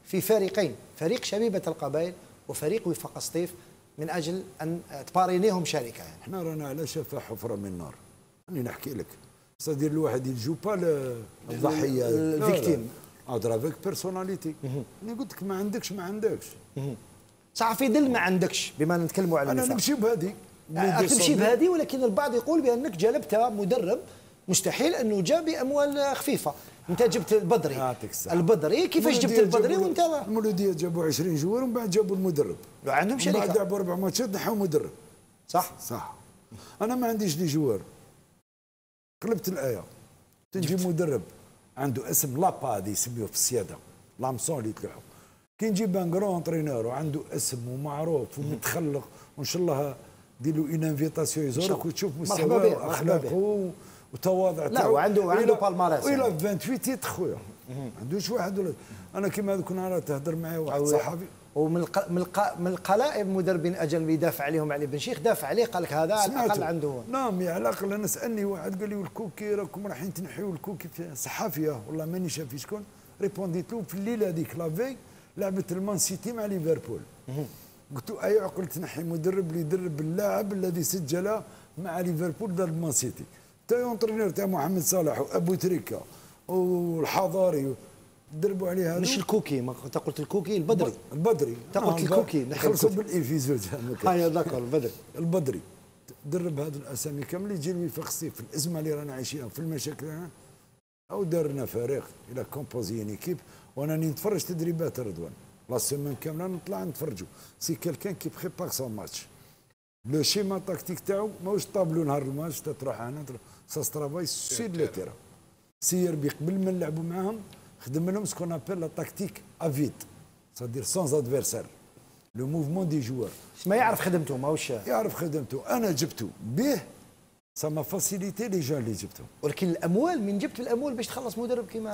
في فريقين، فريق شبيبه القبائل وفريق وفاق سطيف، من اجل ان تبارينيهم شركه. يعني احنا رانا على شفا حفره من نار. راني نحكي لك صدير الواحد يجو با الضحيه الفيكتيم ادرافيك بيرسوناليتي. انا قلت لك ما عندكش صحفي دل ما عندكش. بما نتكلموا على انا النفاق نمشي بهذه تمشي بهذه، ولكن البعض يقول بانك جلبت مدرب مستحيل انه جاء باموال خفيفه. انت جبت البدري كيفاش جبت البدري وانت المولوديه جابوا 20 جوار ومن بعد جابوا المدرب عندهم شركه بعد لعبوا 4 ماتشات نحاو مدرب. صح انا ما عنديش لي جوار. قلبت الايه تنجيب مدرب عنده اسم لابا هذه يسميوه في السياده لامسون اللي يتلوحوا. كي نجيب ان كرون انترينور وعنده اسم ومعروف ومتخلق وان شاء الله دير له ان انفيتاسيون يزورك وتشوف مستواه واخلاقه وتواضع لا وعنده بالمارس وإلى 28 تيتر خويا. ما عندوش واحد ولا انا كيما هذوك نهار تهضر معايا واحد صحابي من القلائل مدربين اجل يدافع عليهم علي بن شيخ، دافع عليه قال لك هذا على الاقل عنده. نعم على الاقل. انا سالني واحد قال لي الكوكي راكم رايحين تنحيوا الكوكي في صحافيه والله ماني شاف شكون. ريبونديت له في الليله هذيك لافي لعبت المان سيتي مع ليفربول. قلت له اي عقل تنحي مدرب اللي يدرب اللاعب الذي سجل مع ليفربول ضد المان سيتي. تا اونترينور تاع محمد صالح وابو تريكه والحضاري دربوا عليه هذا. مش الكوكي، ما انت قلت الكوكي البدري انت قلت الكوكي خلصوا بالايفي زوج. هيا ذاك البدري درب هذه الاسامي كامل يجي وفاق سطيف في الازمه اللي رانا عايشينها في المشاكل هنا او دارنا فريق الى كومبوزيين ايكيب. وانا نتفرج تدريبات رضوان لا سيمين كامله نطلع نتفرجوا سي كالكان كي بريبار سون ماتش. لو شيما تاكتيك تاعو ماهوش طابلو نهار الماتش تروح هنا سا سترافاي سير لو تيرا. سير بي قبل ما نلعبوا معاهم خدم لهم سكون ابيل لا تاكتيك افيد سادير سونز ادفيرسير لو موفمون دي جوار. ما يعرف خدمته ماهوش يعرف خدمته. انا جبته به سا ما فاسيليتي لي جون اللي جبتهم. ولكن الاموال من جبت الاموال باش تخلص مدرب كيما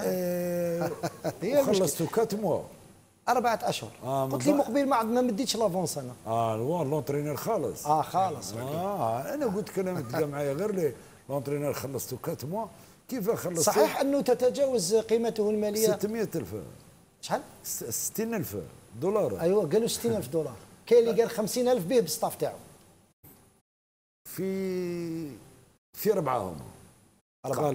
خلصت 4 موا 4 اشهر. قلت لي مقبل ما مديتش لافونس انا. لونترينور خالص. خالص. انا قلت كلام تلقى معايا غير لي لونترينور خلصت 4 موا. كيف خلصت؟ صحيح انه تتجاوز قيمته الماليه 600,000. شحال؟ 60,000 دولار. ايوه قالوا 60,000 دولار. كاين اللي قال 50,000 به بالستاف تاعو. في 4 هما. قل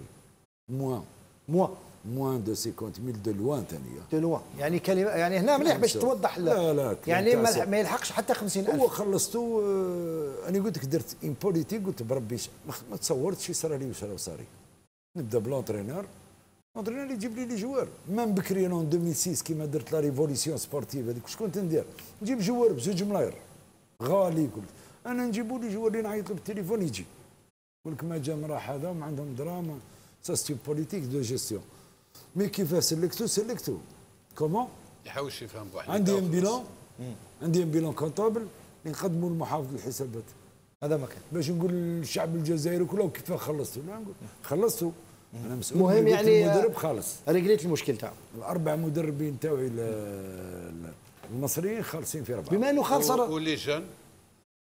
موان دو 50,000 دو لوان ثانيه. دو لوان يعني كلمه يعني هنا مليح باش توضح. لا يعني ما يلحقش حتى 50,000. هو خلصتو. انا قلت لك درت ان بوليتيك قلت بربي ما تصورتش يصرى لي واش راه صاري. نبدا بلونترينور اللي يجيب لي جوار. من بكري انا 2006 كيما درت لا ريفوليسيون سبورتيف هذيك واش كنت ندير؟ نجيب جوار بزوج ملاير غالي. قلت انا نجيبوا لي جوار اللي نعيط له بالتليفون يجي. يقول لك ما جا مراح هذا وما عندهم دراما. سا سي بوليتيك دو جيستيون. مي كيفاش سلكتو كومون يحوش يفهم بواحد. عندي ان بيلون كونتابل نقدموا لمحافظ الحسابات. هذا ما كان باش نقول للشعب الجزائري كله كيف خلصتوا. لا نقول خلصتوا انا مسؤول. المهم يعني المدرب خالص. ريغليت المشكل تاعو. الاربع مدربين تاعي المصريين خالصين في 4. بما انه خالص ولي جون